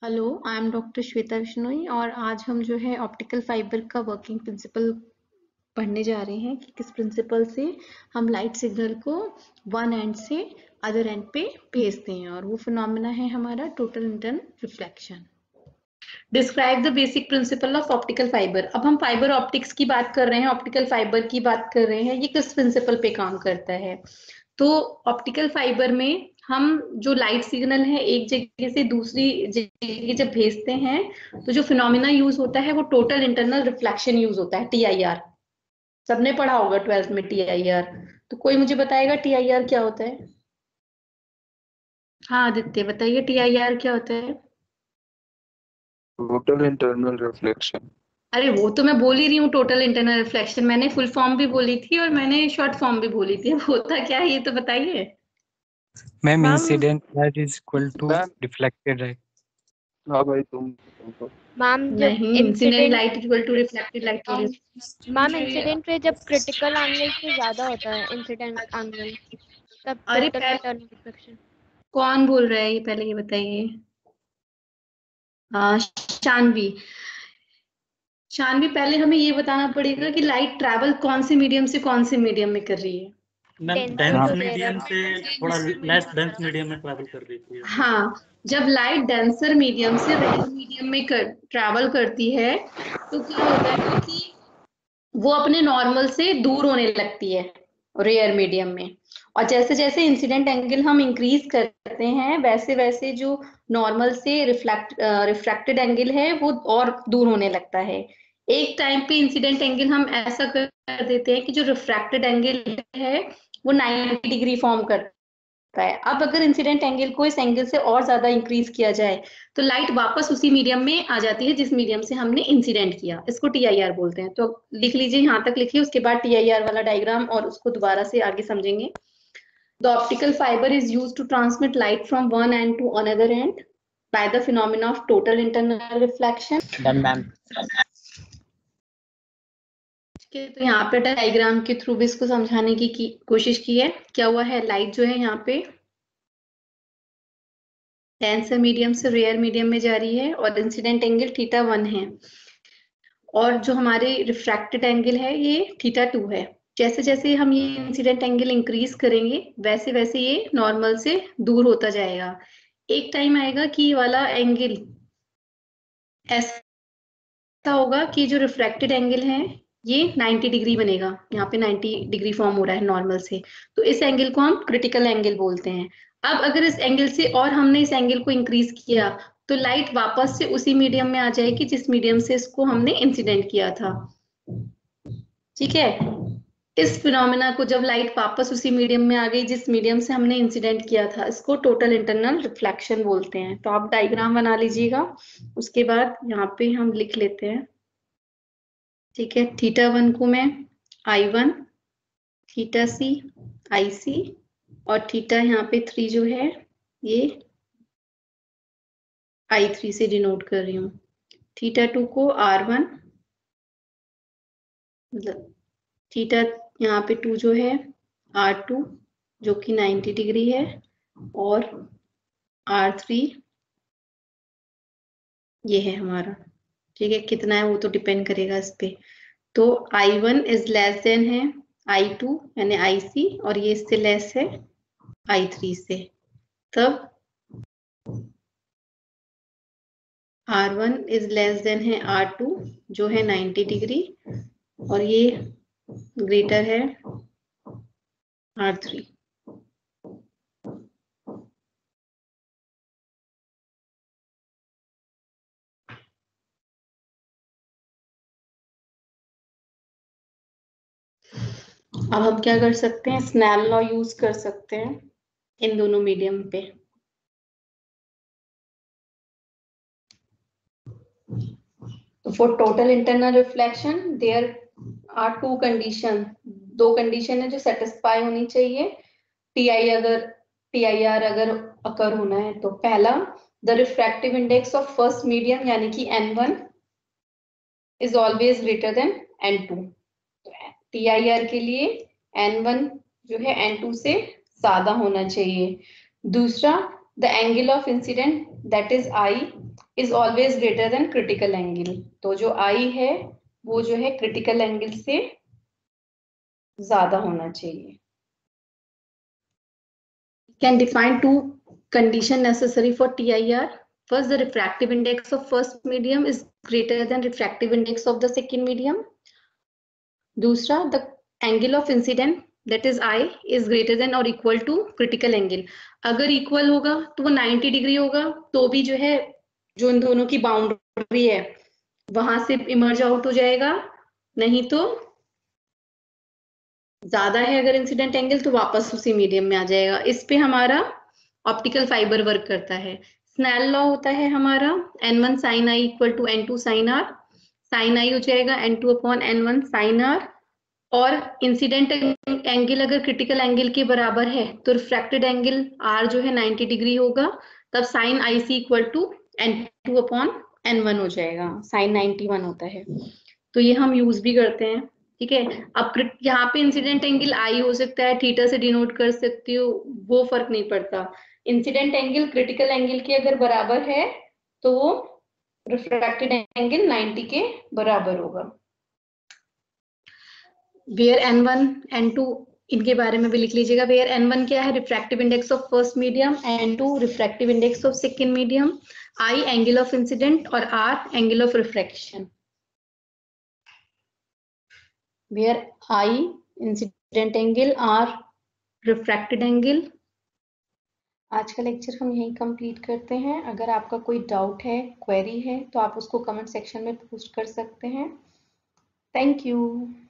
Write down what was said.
Hello, I am doctor Shweta Bishnoi और आज हम जो है ऑप्टिकल फाइबर का वर्किंग प्रिंसिपल पढ़ने जा रहे हैं कि किस प्रिंसिपल से हम लाइट सिग्नल को वन एंड से अदर एंड पे भेजते हैं और वो फिनोमेना है हमारा total internal reflection. Describe the basic principle of optical fibre. अब हम फाइबर ऑप्टिक्स की बात कर रहे हैं, ऑप्टिकल फाइबर की बात कर रहे हैं, ये किस प्रिंसिपल पे काम करता है। तो ऑप्टिकल फाइबर में हम जो लाइट सिग्नल है एक जगह से दूसरी जगह जब भेजते हैं तो जो फिनोमिना यूज होता है वो टोटल इंटरनल रिफ्लेक्शन यूज होता है, TIR। सबने पढ़ा होगा 12th में TIR। तो कोई मुझे बताएगा TIR क्या होता है? हाँ आदित्य बताइए, TIR क्या होता है? Total internal reflection. अरे वो तो मैं बोल ही रही हूँ, टोटल इंटरनल रिफ्लेक्शन। मैंने फुल फॉर्म भी बोली थी और मैंने शॉर्ट फॉर्म भी बोली थी। अब होता क्या है ये तो बताइए। Ma'am ma'am incident light is equal to ma'am reflected light. हाँ भाई तुम मैम जब नहीं, incident incident light equal to reflected light थोड़ी। मैम इंसिडेंट रे जब क्रिटिकल एंगल से ज्यादा होता है इंसिडेंट एंगल, तब अरे टोटल इंटरनल रिफ्लेक्शन। कौन बोल रहा है ये पहले ये बताइए। शानवी। शानवी पहले हमें ये बताना पड़ेगा कि लाइट ट्रैवल कौन से मीडियम से कौन से मीडियम में कर रही है। Ma'am denser dense to medium rare. से थोड़ा लेस डेंस मीडियम में ट्रैवल कर रही थी। हाँ, जब लाइट डेंसर मीडियम से रेयर मीडियम में ट्रैवल करती है तो क्या होता है कि वो अपने नॉर्मल से दूर होने लगती है रेयर मीडियम में। और जैसे जैसे इंसिडेंट एंगल हम इंक्रीज करते हैं वैसे वैसे जो नॉर्मल से रिफ्रैक्टेड एंगल है वो और दूर होने लगता है। एक टाइम पे इंसिडेंट एंगल हम ऐसा कर देते हैं कि जो रिफ्रैक्टेड एंगल है वो 90 डिग्री फॉर्म करता है। अब अगर इंसिडेंट एंगल को इस एंगल से और ज्यादा इंक्रीज किया जाए तो लाइट वापस उसी मीडियम में आ जाती है जिस मीडियम से हमने इंसिडेंट किया। इसको TIR बोलते हैं। तो लिख लीजिए, यहाँ तक लिखिए, उसके बाद TIR वाला डायग्राम और उसको दोबारा से आगे समझेंगे। The optical fibre is use to transmit light from one end to another end by the phenomena of total internal reflection. Done ma'am. तो यहाँ पे डायग्राम के थ्रू भी इसको समझाने की कोशिश की है। क्या हुआ है, लाइट जो है यहाँ पे डेंसर मीडियम से रेयर मीडियम में जा रही है और इंसिडेंट एंगल θ1 है और जो हमारे रिफ्रैक्टेड एंगल है ये θ2 है। जैसे जैसे हम ये इंसिडेंट एंगल इंक्रीज करेंगे वैसे वैसे ये नॉर्मल से दूर होता जाएगा। एक टाइम आएगा कि ये वाला एंगल ऐसा होगा कि जो रिफ्रैक्टेड एंगल है ये 90 डिग्री बनेगा। यहाँ पे 90 डिग्री फॉर्म हो रहा है नॉर्मल से, तो इस एंगल को हम क्रिटिकल एंगल बोलते हैं। अब अगर इस एंगल से और हमने इस एंगल को इंक्रीज किया तो लाइट वापस से उसी मीडियम में आ जाएगी जिस मीडियम से इसको हमने इंसिडेंट किया था। ठीक है, इस फिनोमेना को जब लाइट वापस उसी मीडियम में आ गई जिस मीडियम से हमने इंसिडेंट किया था, इसको टोटल इंटरनल रिफ्लेक्शन बोलते हैं। तो आप डायग्राम बना लीजिएगा, उसके बाद यहाँ पे हम लिख लेते हैं। ठीक है, θ1 को मैं I1, θC IC और थीटा यहाँ पे 3 जो है ये I3 से डिनोट कर रही हूँ। θ2 को R1, मतलब थीटा यहाँ पे 2 जो है R2 जो कि 90 डिग्री है और R3 ये है हमारा। ठीक है, कितना है वो तो डिपेंड करेगा इस पे। तो I1 इज लेस देन है I2 यानी IC और ये इससे लेस है I3 से। तब R1 इज लेस देन है R2 जो है 90 डिग्री और ये ग्रेटर है R3। अब हम क्या कर सकते हैं, स्नेल लॉ यूज कर सकते हैं इन दोनों मीडियम पे। तो for total internal reflection there are two condition, दो कंडीशन है जो सेटिस्फाई होनी चाहिए TIR अगर अकर होना है। तो पहला, the refractive index of first medium यानी कि N1 is always greater than N2। TIR के लिए N1 जो है N2 से ज्यादा होना चाहिए। दूसरा, the angle of incident that is I is always greater than critical angle. तो जो आई है वो जो है क्रिटिकल एंगल से ज्यादा होना चाहिए। Can define two condition necessary for TIR. First, the refractive index of first medium is greater than refractive index of the second medium. दूसरा, the angle of incident that is I is greater than or equal to critical angle. अगर equal होगा तो वो 90 degree होगा, तो भी जो है जो इन दोनों की बाउंड्री है वहां से इमर्ज आउट हो जाएगा, नहीं तो ज्यादा है अगर इंसिडेंट एंगल तो वापस उसी मीडियम में आ जाएगा। इस पे हमारा ऑप्टिकल फाइबर वर्क करता है। स्नेल लॉ होता है हमारा n1 sin i equal to n2 sin r। sin i हो जाएगा n2 upon n1 sin r, और इंसिडेंट एंगल अगर क्रिटिकल एंगल के बराबर है तो रिफ्रैक्टेड एंगल r जो है 90 डिग्री होगा, तब sin ic equal to n2 upon n1 हो जाएगा। sin 91 होता है, तो ये हम यूज भी करते हैं। ठीक है, अब यहाँ पे इंसिडेंट एंगल आई हो सकता है, थीटा से डिनोट कर सकती हो, वो फर्क नहीं पड़ता। इंसिडेंट एंगल क्रिटिकल एंगल के अगर बराबर है तो वो रिफ्रैक्टेड एंगल 90 के बराबर होगा। वेयर n1 n2 इनके बारे में भी लिख लीजिएगा। वेयर n1 क्या है, refractive index of first medium, n2 refractive index of second medium, I angle of incident और R angle of refraction. where I incident angle, R refracted angle. आज का लेक्चर हम यहीं कंप्लीट करते हैं। अगर आपका कोई डाउट है, क्वेरी है, तो आप उसको कमेंट सेक्शन में पोस्ट कर सकते हैं। Thank you.